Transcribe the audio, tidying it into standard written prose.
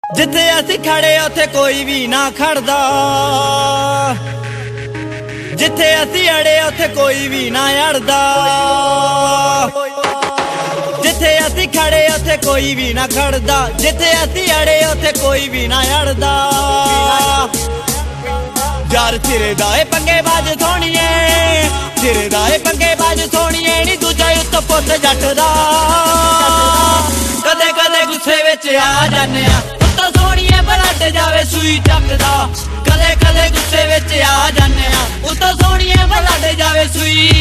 जिथे असीं खड़े उत्थे कोई भी ना खड़दा, जिथे असीं अड़े उत्थे कोई भी ना अड़दा, जिथे असीं खड़े उत्थे कोई भी ना खड़दा, जिथे असीं अड़े उत्थे कोई भी ना अड़दा। यार सिरे दा ए पंगेबाज सोहणीए, सिरे दा ए पंगेबाज सोहणीए नी दूजा उत्त पुੱਤ जट दा। कदे कदे गुस्से विच आ जाने उत्त सोहणीए बलट जावे सूई चकदा, कदे कदे गुस्से विच आ जाने उत्त सोहणीए बलट जावे सूई